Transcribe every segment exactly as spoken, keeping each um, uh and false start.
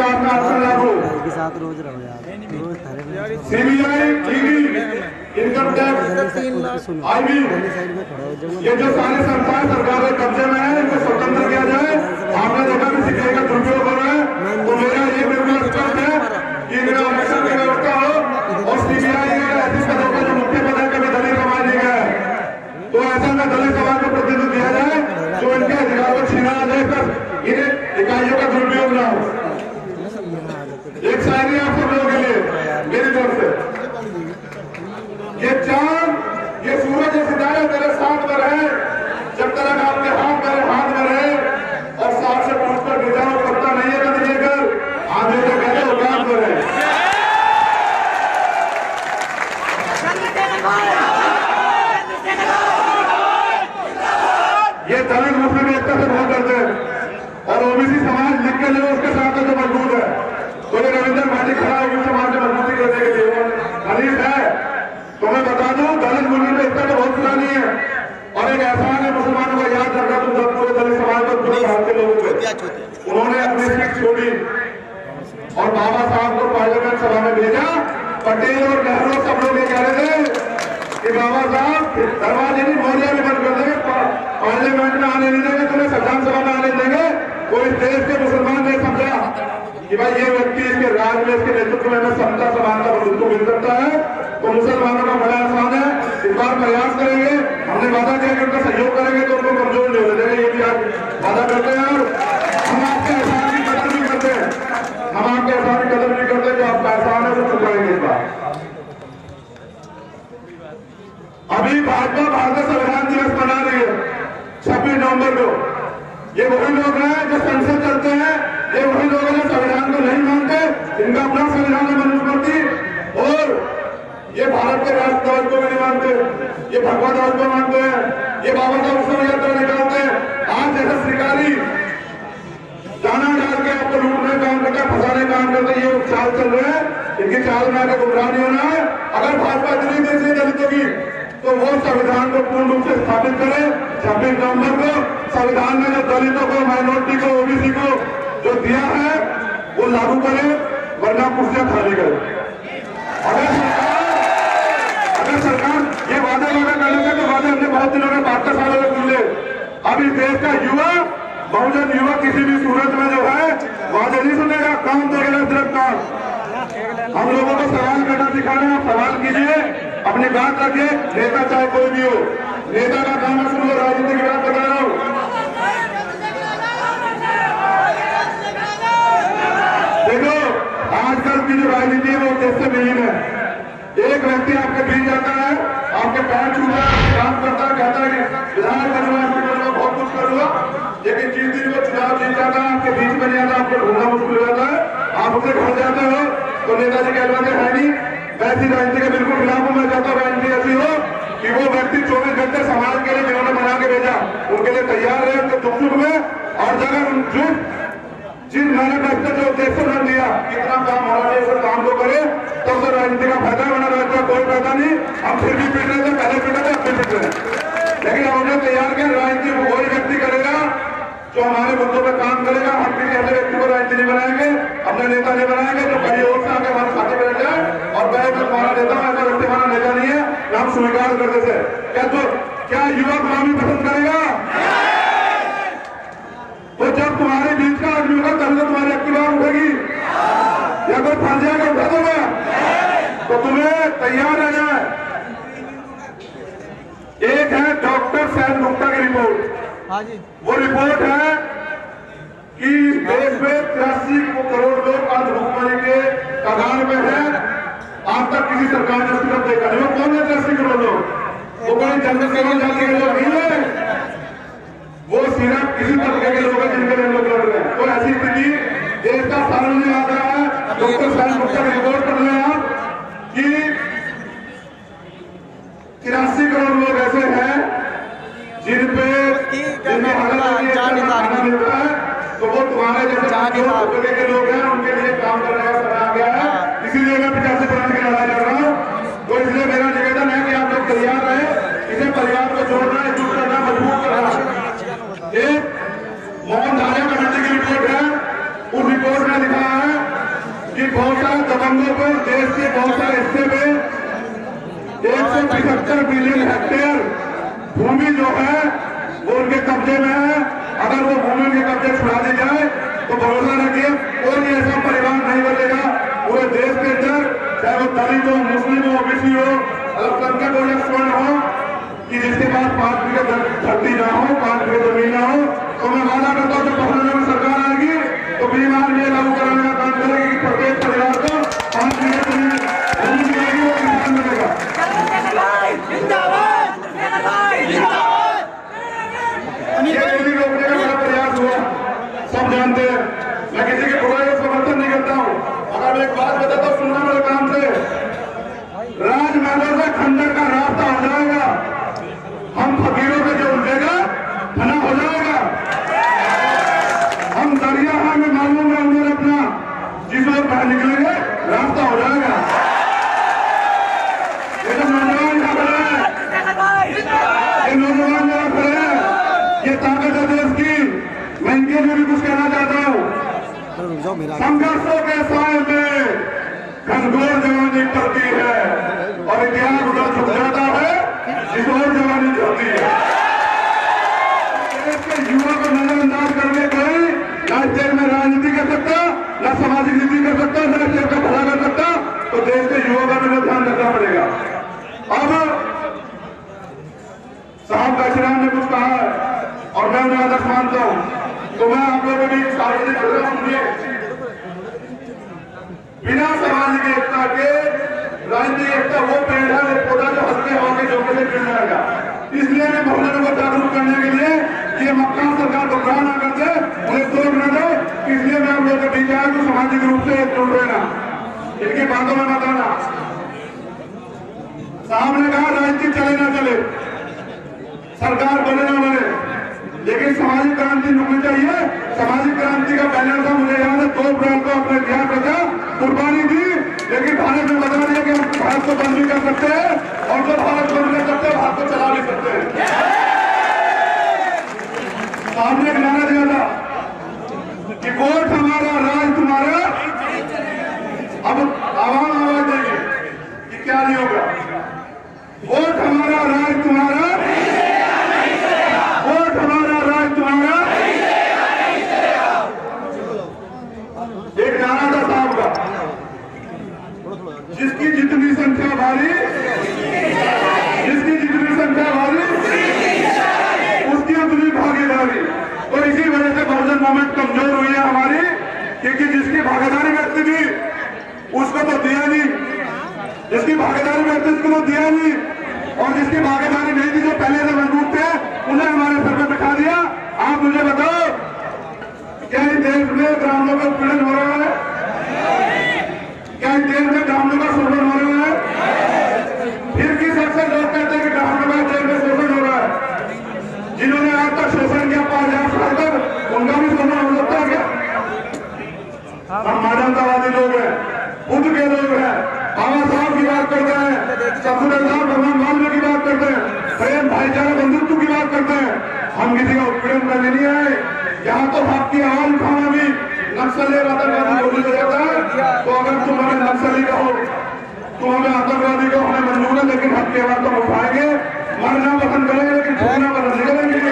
बात का आंसर लागू। रोज रहो यार, CBI, ED, income tax, IB, ये जो सारी संस्थाएं सरकार के कब्जे में है, इनको स्वतंत्र किया जाए। आपने देखा कि सीबीआई का दुरुपयोग हो रहा है, तो मेरा ये निर्देश है कि मेरा इलेक्शन की व्यवस्था हो और सीबीआई ऐसे पदों पर जो मुख्य पद है कभी दलित समाज नहीं गया है, तो ऐसा में दलित समाज को प्रतिनिधित्व दिया जाए जो इनके अधिकार को छीना देकर इन्हें इकाइयों का दुरुपयोग ना हो। एक शायरी आप सब लोगों के लिए मेरी तरफ से, ये चांद ये सूरज ये सितारे मेरे साथ में रहे, जब तक आपके हाथ मेरे हाथ में रहे, और साथ से पहुंचकर गिटाओ पत्ता नहीं है कभी लेकर आधे से कहते हो काम में रहे। ये दलित मुस्लिम एकता से बहुत डरते हैं और ओबीसी समाज लिख के ले उसके साथ जो मजबूत है, तो ये रविंद्र भाटी खड़ा है समाज में मजबूती करने के लिए खलीफ है। तो मैं बता दूं दलित मुस्लिम एकता तो बहुत पुरानी है और एक एहसान है मुसलमानों का याद रखा तुम सब पूरे दलित समाज पर पूरे भारत के लोगों को। उन्होंने अपनी सीट छोड़ी और बाबा साहब को पार्लियामेंट सभा में भेजा। पटेल और नेहरू सब लोग ये कह रहे थे कि बाबा साहब दरवाजे नहीं मौर्य भी बंद कर देंगे, पार्लियामेंट में आने नहीं देंगे, तुम्हें संविधान सभा में आने देंगे। कोई देश के मुसलमान ने समझा कि भाई ये व्यक्ति इसके राज में इसके नेतृत्व में समता समानता बंधुत्व मिल सकता है, तो मुसलमानों का बड़ा आसान है। इस बार प्रयास करेंगे, हमने वादा किया कि उनका सहयोग करेंगे तो उनको कमजोर नहीं होने देंगे, ये भी आज वादा करते हैं। और हम आपके एहसान की कदर भी करते हैं, हम आपके एहसान की कदर भी करते हैं, जो आपका एहसान है वो चुकाएंगे इस बार। अभी भाजपा भारतीय संविधान दिवस मना रही है छब्बीस नवंबर को। ये वही लोग हैं जो संसद चलते हैं, ये वही लोग हैं जो संविधान को नहीं मानते, इनका अपना संविधान है मनुस्मृति, और ये भारत के राष्ट्र ध्वज को भी नहीं मानते, ये भगवा ध्वज को मानते हैं, ये बाबा साहब उत्सव यात्रा निकालते हैं। आज जैसे श्रीकारी जाना डाल के आपको लूटने का काम करते, फंसाने का काम करते, ये चाल चल रहे हैं, इनकी चाल में आगे गुमराह नहीं होना है। अगर भाजपा इतनी देर से दलितों की तो वो संविधान को पूर्ण रूप से स्थापित करे। छब्बीस नवंबर को संविधान में जो दलितों को, माइनॉरिटी को, ओबीसी को जो दिया है वो लागू करे, वरना कुर्सियां खाली करे। अगर सरकार अगर सरकार ये वादा वादा करने का तो वादा हमने बहुत दिनों में बहत्तर सालों में सुन ले। अब इस देश का युवा, बहुजन युवा किसी भी सूरत में जो है वादे नहीं सुनेगा, काम करेगा, सिर्फ काम। हम लोगों को सवाल करना सिखाना है, आप सवाल कीजिए, अपनी बात रखिए, नेता चाहे कोई भी हो, नेता का काम है सुन लो, राजनीति की बात बता रहा हूँ। देखो आजकल की जो राजनीति है वो उद्देश्य विहीन है। एक व्यक्ति आपके बीच जाता है, आपके पैर छूता है, काम करता है, कहता है कि विधायक बनूंगा, बहुत कुछ करूंगा, लेकिन जिस दिन वो चुनाव जीत जाता है आपके बीच में जाता है, आपको ढूंढना मुश्किल हो जाता है, आप उसे घर जाते हो तो नेताजी कहलवाते है नहीं। वैसी राजनीति के बिल्कुल खिलाफ हूं मैं, चाहता हूं राजनीति ऐसी हो कि वो व्यक्ति चौबीस घंटे समाज के लिए जिन्होंने बना के भेजा उनके लिए तैयार रहे, उनके दुख सुख में, और जगह जो जिन मैनिफेस्टो जो उद्देश्य ने दिया कितना काम होना चाहिए उस काम को करे, तब तो राजनीति का फायदा बना रहता, कोई फायदा नहीं। हम फिर भी पीट रहे थे, पहले पीटे थे, अब भी पीट रहे हैं, लेकिन हमने तैयार किया राजनीति को वही व्यक्ति करेगा जो हमारे मुद्दों पर काम करेगा। हम किसी ऐसे व्यक्ति को राजनीति नहीं बनाएंगे, अपने नेता नहीं बनाएंगे जो कहीं और से आके हमारे साथी बैठ जाए और मैं हमारा नेता हूं, ऐसा व्यक्ति हमारा नेता नहीं है, हम स्वीकार करते थे। क्या तो क्या युवा गुलामी पसंद करेगा? तो जब तुम्हारे बीच का आदमी होगा तब तो तुम्हारी एक्टिवा उठेगी, या कोई फंस जाएगा उठा दोगे, तो तुम्हें तैयार रहना है। एक है डॉक्टर सैन गुप्ता की रिपोर्ट, हाँ जी। वो रिपोर्ट है कि देश में तिरासी करोड़ लोग अर्धभुखमरी के कगार में है। आज तक किसी सरकार ने उसकी तरफ देखा नहीं। वो कौन है तिरासी करोड़ लोग? वो कोई जनरल सेवा जाति के लोग नहीं है, वो सिर्फ किसी तबके के लोग हैं जिनके लिए लोग लड़ रहे हैं। तो ऐसी स्थिति देश का सार्वजनिक आ रहा है। डॉक्टर सैन गुप्ता की रिपोर्ट पढ़ रहे हैं आप कि तिरासी करोड़ लोग ऐसे हैं जिन पे जिनमें खाना मिलता है, तो वो तुम्हारे जैसे तबके के लोग हैं, उनके लिए काम करने का समय आ गया है। इसीलिए मैं पिचासी परसेंट की लड़ाई लड़ रहा हूँ। तो इसलिए मेरा निवेदन है कि आप लोग तैयार रहे, इसे परिवार को जोड़ना, एकजुट करना, मजबूत करना। एक मोहन धारिया कमेटी की रिपोर्ट है, उस रिपोर्ट में लिखा है साथ दबंगों को देश के बहुत सारे हिस्से में एक सौ पिछहत्तर मिलियन हेक्टेयर भूमि जो है वो उनके कब्जे में है। अगर वो भूमि उनके कब्जे छुड़ा दी जाए तो भरोसा रखिए कोई ऐसा परिवार नहीं बचेगा पूरे देश के अंदर, चाहे वो दलित हो, मुस्लिम हो, ओबीसी हो, अल्पसंख्यक हो या स्वर्ण हो, कि जिसके पास पांच बीघे धरती ना हो, पांच बीघे जमीन ना हो। तो मैं वादा करता हूँ जब पहले में सरकार आएगी तो बीमार ये लागू कराने का काम करेगी कि प्रत्येक परिवार को पांच बीघे जमीन जमीन मिलेगी, वो किसान मिलेगा। ये गोली रोकने का बड़ा प्रयास हुआ, सब जानते हैं। मैं किसी की बुराई का समर्थन नहीं करता हूँ। अगर मैं एक बात बताता हूँ सुनना मेरे काम से, राजमहलों से खंडर का रास्ता हो जाएगा, हम फकीरों से जो उठेगा फना हो जाएगा। हम दरिया हमें मालूम है उन्होंने अपना जिस ओर बाहर निकलेंगे रास्ता हो जाएगा। ये जो नौजवान यहाँ खड़े हैं, ये नौजवान यहाँ खड़े हैं, ये ताकत है देश की। मैं इनके लिए भी कुछ कहना चाहता हूँ। संघर्षों के साय में घनघोर जवानी टलती है और इतिहास उधर झुक जाता है जिस ओर जवानी चलती है। देश के युवा को नजरअंदाज करने कोई न देश में राजनीति कर सकता, न सामाजिक नीति कर सकता, न देश का भला कर सकता। तो देश के युवा का भी ध्यान रखना पड़ेगा। अब साहब काशीराम ने कुछ कहा है और मैं उन्हें आदर्श मानता हूं, तो मैं आप लोगों की सार्वजनिक बिना सामाजिक एकता के राजनीतिक एकता वो पेड़ है, वो पौधा जो हल्के होकर झोंके से गिर जाएगा। इसलिए मैं बहुजनों को जागरूक करने के लिए ये मक्का सरकार को ग्रहण ना करते, उन्हें तोड़ न दे, इसलिए मैं आप लोगों के बीच आया तो सामाजिक रूप से जुड़ रहना, इनकी बातों में मत आना। साहब ने कहा राजनीति चले ना चले, सरकार बने ना बने, लेकिन सामाजिक क्रांति रुकनी चाहिए। सामाजिक क्रांति का बैनर था, मुझे याद है, दो अप्रैल को अपने इतिहास रचा, कुर्बानी दी, लेकिन भारत में बता दिया कि हम भारत को बंद भी कर सकते हैं और जो भारत बंद कर सकते हैं भारत को चला भी सकते हैं। साहब ने एक नारा दिया था कि वोट हमारा राज तुम्हारा। अब आवाम आवाज देगी कि क्या नहीं होगा। वोट हमारा राज तुम्हारा, वोट हमारा राज तुम्हारा। एक नारा था साहब का, जिसकी जितनी संख्या भारी, जिसकी जितनी संख्या भारी उसकी उतनी भागीदारी। तो इसी वजह से बहुजन मूवमेंट कमजोर हुई है हमारी, क्योंकि जिसकी भागीदारी व्यक्ति थी उसको तो दिया नहीं, जिसकी भागीदारी व्यक्ति उसको तो दिया नहीं, और जिसकी भागीदारी नहीं थी, जो पहले से मजबूत थे, उन्हें हमारे सर पे बिठा दिया। आप मुझे बताओ, क्या इस देश में ग्रामीणों का उत्पीड़न हो रहा है? क्या इस देश में ग्रामीणों का शोषण हो रहा है? फिर किस हद से लोग कहते हैं कि ग्रामीणों का देश में शोषण हो रहा है? जिन्होंने आज तक शोषण किया पांच हजार साल तक, उनका भी शोषण हो सकता है क्या? हम मानवतावादी लोग हैं, बुद्ध के लोग हैं, बाबा साहब की बात करते हैं, सफुल्लाह भगवान वाल्मीकि की बात करते हैं, प्रेम भाईचारा बंधुत्व की बात करते हैं। हम किसी का उत्पीड़न करने नहीं आए। यहाँ तो आपकी आवाज उठाना भी नक्सली आतंकवादी बोली जाता है। तो अगर तुम हमें नक्सली कहो, तुम हमें आतंकवादी कहो, हमें मंजूर है, लेकिन आपकी आवाज तो उठाएंगे, मरना पसंद करेंगे, लेकिन ठोकना पसंद नहीं करेंगे।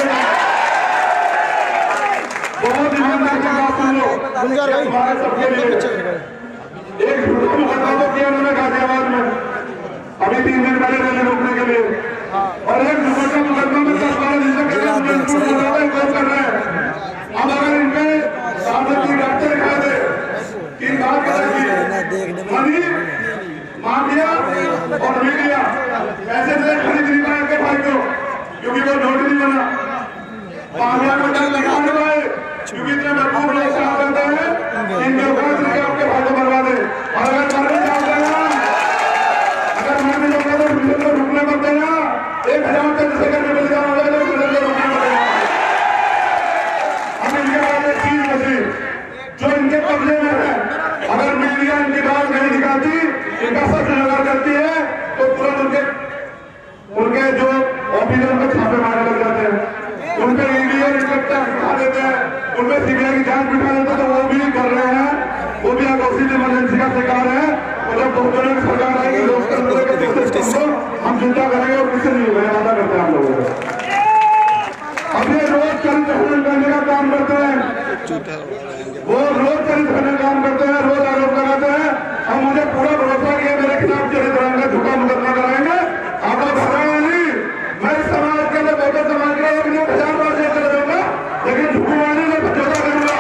बहुत ईमानदार की बात सुन लो, हमारे सबके लिए एक झूठा मुकदमा किया उन्होंने गाजियाबाद में अभी तीन दिन पहले रैली रोकने के लिए, और एक झूठा मुकदमा में दस बारह दिन तक कर रहे हैं। अब अगर इनके सामने की डॉक्टर दिखा दे तीन बात करेगी, मनी माफिया और मीडिया ऐसे से खरीद नहीं पाए के भाई को, क्योंकि वो नोट नहीं बना। माफिया को डर लगा नहीं पाए, क्योंकि इतने मजबूर लोग साथ रहते हैं, इनके ऊपर से आपके भाई को मरवा दे। और अगर मरने जाते हैं, अगर मरने जाते हैं तो मिशन को रुकने पड़ते हैं, एक हजार चंद्रशेखर में मिल जाना होगा तो मिशन को रुकने पड़ेगा। अब इनके बाद एक चीज बची जो इनके कब्जे में है, अगर मीडिया इनकी बात नहीं दिखाती, इनका सच नजर करती है, तो तुरंत उनके उनके जो ऑफिसर को छापे मारने लग जाते हैं, उनके ईडी और इंस्पेक्टर बिठा देते हैं, उनमें सीबीआई की जांच बिठा देते हैं। तो वो भी कर रहे हैं, वो भी अघोषित इमरजेंसी का शिकार है। बहुजन की सरकार आएगी, लोकतंत्र के सिस्टम को हम चिंता करेंगे और किसी नहीं होगा, वादा करते हैं हम लोगों को। अब ये रोज चरित्र हनन करने का काम करते हैं, वो रोज चरित्र हनन काम करते हैं, रोज आरोप लगाते हैं। अब मुझे पूरा भरोसा कि मेरे खिलाफ चरित्र हनन का झूठा मुकदमा कराएंगे। आपको घबराना नहीं, मैं इस समाज के लिए, बहुजन समाज के लिए एक एक हजार बार जेल चले जाऊंगा, लेकिन झुकवाने में समझौता करूंगा।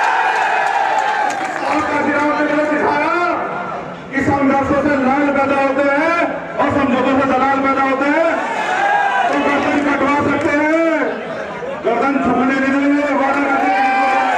और काशीराम ने मुझे सिखाया कि संघर्षों से लाल पैदा होते हैं और समझौतों से दलाल पैदा होते हैं। तो गर्दन कटवा सकते हैं, गर्दन झुकने के लिए वादा करते हैं।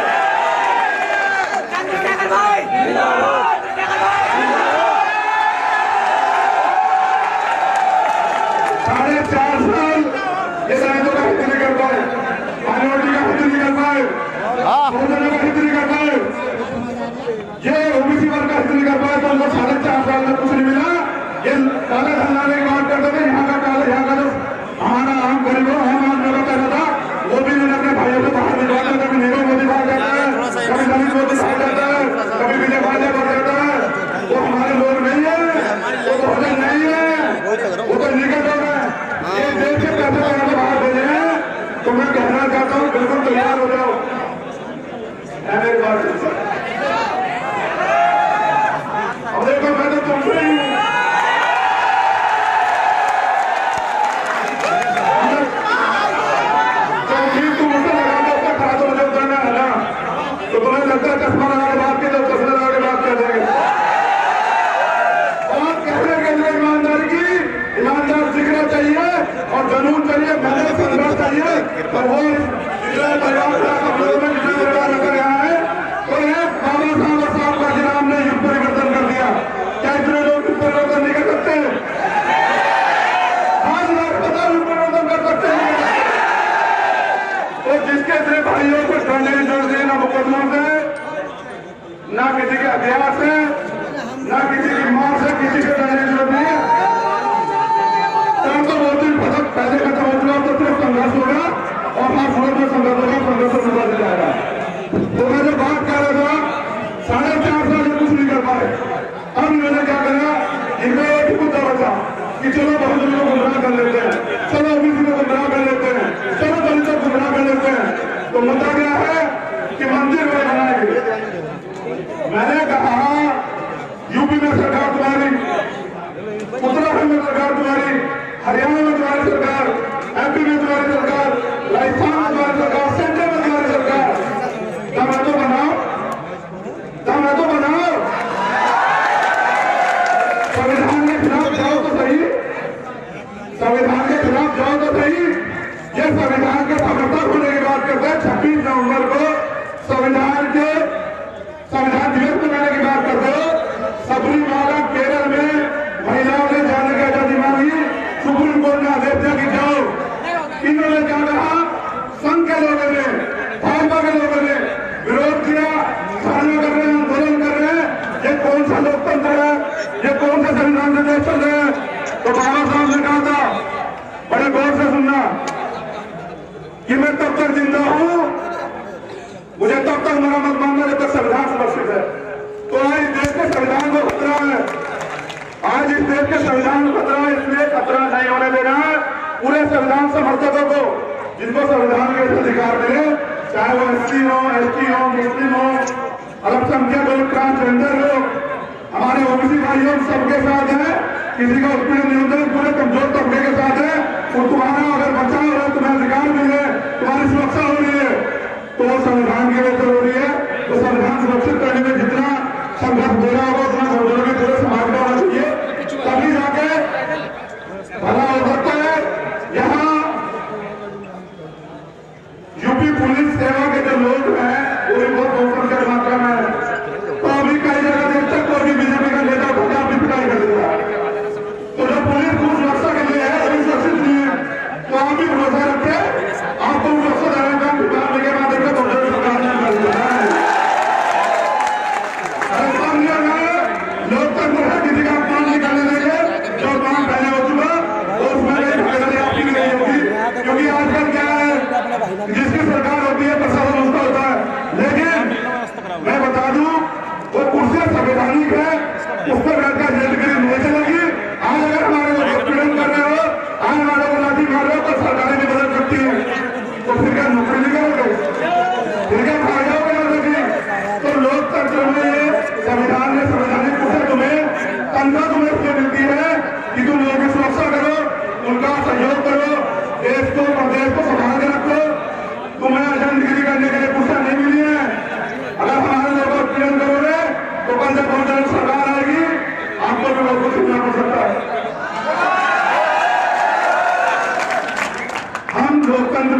साढ़े चार साल ये दलितों का हित नहीं कर पाए, माइनॉरिटी का हित नहीं कर पाए, बहुजनों का हित नहीं कर पाए, ये ओबीसी वर्ग का हित नहीं कर पाए। तो उनको साढ़े चार साल में कुछ नहीं मिला। ये काले धन लाने की बात करते थे, यहाँ का काले, यहाँ का जो हमारा आम गरीबों आम आदमी का कहना था, वो भी मैंने अपने भाइयों को बाहर भिजवा दिया। कभी नीरव मोदी बाहर जाता है, कभी दलित मोदी बाहर जाता है, कभी विजय बाजा बढ़ जाता है। वो हमारे लोग नहीं है, वो बहुजन नहीं है, वो तो निकट हो गए। ये देश के पैसे लगाने बाहर भेजे हैं। तो मैं कहना चाहता हूँ, बिल्कुल तैयार हो जाओ। मेरी बात अब देखो, मैं तो तुमसे ही हूँ। तुम उसे लगाते उसका खड़ा तो मुझे उतरना है ना। तो तुम्हें लगता है चश्मा लगा के बात की, तो चश्मा लगा के बात कर देंगे। और कहने के लिए ईमानदारी की, ईमानदार दिखना चाहिए और जुनून चाहिए, मेहनत संघर्ष चाहिए। और वो जितने परिवार में जितने परिवार रखा गया है, तो एक बाबा साहब और साहब का जिला हमने युग परिवर्तन कर दिया। क्या इतने लोग युग परिवर्तन नहीं कर सकते? आज राष्ट्रपति युग परिवर्तन कर सकते हैं। तो जिसके इतने भाइयों को डरने की जरूरत है, ना मुकदमों से, ना किसी के हथियार से, ना किसी की मार से, किसी के डरने की जरूरत नहीं है। तो वो दिन पहले खत्म हो चुका, तो सिर्फ संघर्ष होगा और हर सूरत में संघर्ष होगा, संघर्ष में बदल जाएगा। तो मैं जो बात कर रहा था, साढ़े चार साल से कुछ नहीं कर पाए। अब मैंने क्या करा, इनमें एक ही मुद्दा बचा कि चलो बहुजनों को गुमराह कर लेते हैं, चलो ओबीसी को गुमराह कर लेते हैं, चलो दलितों को गुमराह कर लेते हैं। तो मुद्दा क्या है कि मंदिर में बनाएंगे। मैंने कहा यूपी में सरकार तुम्हारी, उत्तराखंड में सरकार तुम्हारी, हरियाणा में तुम्हारी सरकार, एमपी में तुम्हारी सरकार, राजस्थान में तुम्हारी सरकार, सेंटर में तुम्हारी सरकार। दम है तो बनाओ, दम है तो बनाओ। संविधान के खिलाफ जाओ तो सही, संविधान के खिलाफ जाओ तो सही। ये संविधान के समर्थक होने की बात करते हैं। छब्बीस नवंबर को संविधान के संविधान दिवस मनाने की बात करते हो। सबरीमाला केरल में महिलाओं ने जाने की आजादी मांगी, सुप्रीम कोर्ट ने आदेश दिया कि जाओ। इन्होंने क्या कहा, संघ के लोगों ने, भाजपा के लोगों ने विरोध किया, धरना कर रहे हैं, आंदोलन कर रहे हैं। ये कौन सा लोकतंत्र है, ये कौन सा संविधान से देश चल रहे हैं? तो बाबा साहब ने कहा था, बड़े गौर से सुनना, कि मैं तब तक जिंदा हूं, मुझे तब तक मरा मत मानना जब तक संविधान सुरक्षित है। तो आज इस देश के संविधान को खतरा है, आज इस देश के संविधान को खतरा है। इसलिए खतरा नहीं होने देना है। पूरे संविधान समर्थकों को, जिनको संविधान के अधिकार मिले, चाहे वो एससी हो, एसटी हो, मुस्लिम हो, अल्पसंख्यक हो, ट्रांसजेंडर हो, हमारे ओबीसी भाई हो, सबके साथ है। किसी का उत्पीड़न नहीं होता, पूरे कमजोर तबके के साथ है। और तुम्हारा अगर बचाव हो, तुम्हें अधिकार मिले, तुम्हारी सुरक्षा हो रही है, तो वो संविधान की वजह से हो रही है। तो संविधान सुरक्षित करने में जितना संघर्ष हो रहा होगा, उतना बहुजनों के पूरे समाज का होना चाहिए, तभी जाके भला हो सकता है। यहाँ यूपी पुलिस सेवा के जो लोग हैं, वो भी बहुत बहुसंख्यक मात्रा में है। तो अभी कई जगह देख तक कोई भी बीजेपी का नेता भगा भी पिटाई कर देता है। तो जो पुलिस को सुरक्षा के लिए है, अभी सुरक्षित नहीं है। तो आप भी भरोसा रखे, आपको सुरक्षा देने का निकालने के बाद देखो बहुजन सरकार ने कर दिया है।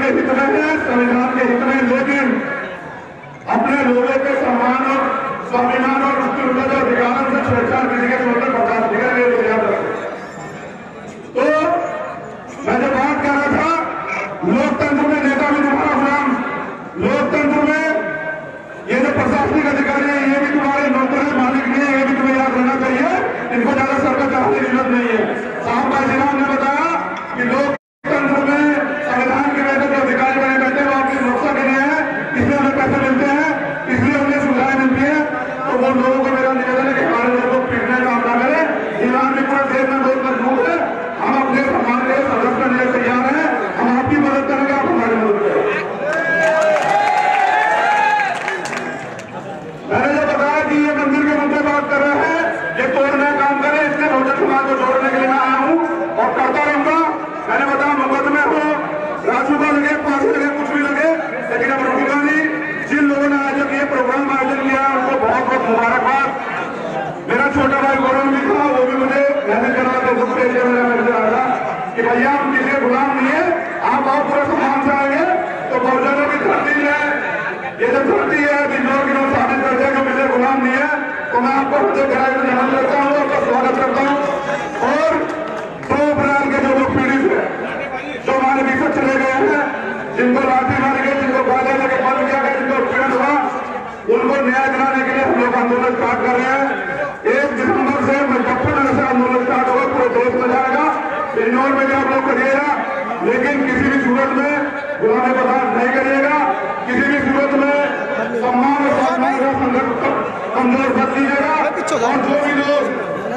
हित में है, संविधान के हित में, लेकिन अपने लोगों के सम्मान और स्वाभिमान और उसके उन्नत अधिकारों से छेड़छाड़ किसी के छोटे बर्दाश्त नहीं करेंगे। याद रखें। तो मैं जो बात कर रहा था, लोकतंत्र में नेता भी तुम्हारा गुलाम, लोकतंत्र में ये जो प्रशासनिक अधिकारी है ये भी तुम्हारे नौकर है, मालिक नहीं है, ये भी तुम्हें याद रहना चाहिए। इनको ज्यादा सर पर चढ़ाने की जरूरत नहीं है। साहब भाईराम ने बताया कि लोकतंत्र में संविधान के वजह जो अधिकारी बने बैठे वो आपकी सुरक्षा के लिए है, इसलिए हमें पैसे मिलते हैं, इसलिए उन्हें सुविधाएं मिलती है। तो वो लोगों को मेरा निवेदन है कि हमारे लोगों को पीटने का काम ना करें। ईरान में पूरे देश में लोग मजबूत है, हम अपने सम्मान के संघर्ष करने के लिए तैयार हैं, हम आपकी मदद करेंगे, आप हमारी मदद करें। मैंने जो बताया कि ये मंदिर के मुद्दे बात कर रहे हैं, ये तोड़ने का काम करें, इसलिए बहुजन समाज को जोड़ने के लिए मैं आया हूँ और करता रहूंगा। मैंने बताया मुकदमे हो, राजूका लगे, फांसी लगे, कुछ भी लगे, लेकिन अब रुकूंगा नहीं। जिन लोगों ने आज ये प्रोग्राम आयोजन किया है उनको बहुत बहुत मुबारकबाद। मेरा छोटा भाई गौरव भी था, वो भी मुझे मैंने करा था दुख मेरा मैसेज आ रहा कि भैया हम किसी के गुलाम नहीं है, आप आओ पूरे सम्मान से आएंगे। तो बहुजनों की धरती है, ये जो धरती है बिजनौर की लोग साबित करते हैं कि मुझे गुलाम नहीं है। तो मैं आपको हृदय गहराई से नमन करता हूँ, आपका स्वागत करता हूँ। और दो अप्रैल के जो लोग पीड़ित है, जो हमारे बीच से चले गए हैं, जिनको लाठी मारी गई, जिनको गाले लगे बंद किया गया, जिनको पीड़ित हुआ, उनको न्याय दिलाने के लिए हम लोग आंदोलन स्टार्ट कर रहे हैं। एक दिसंबर से मुजफ्फरनगर से आंदोलन स्टार्ट होगा, पूरे देश में जाएगा, बिजनौर में भी आप लोग करिएगा, लेकिन किसी भी सूरत में गुलामी बर्दाश्त नहीं करिएगा। किसी भी सूरत में सम्मान और सम्मान का संघर्ष कमजोर कर दीजिएगा। और जो भी लोग